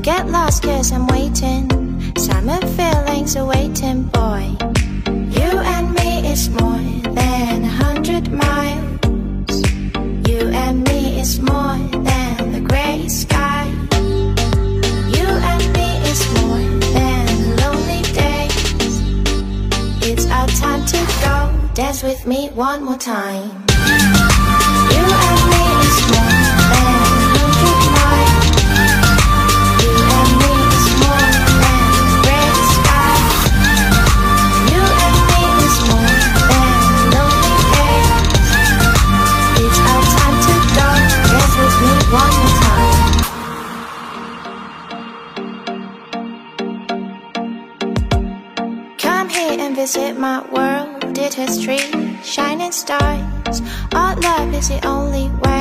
get lost cause I'm waiting. Summer feelings are waiting, boy. You and me is more than 100 miles. You and me is more than the gray sky. You and me is more than lonely days. It's our time to go. Dance with me one more time. You and me is more than 100 miles. You and me is more than the gray sky. You and me is more than lonely days. It's our time to go. Dance with me one more time. Come here and visit my world. It has trees, shining stars. Our love is the only way.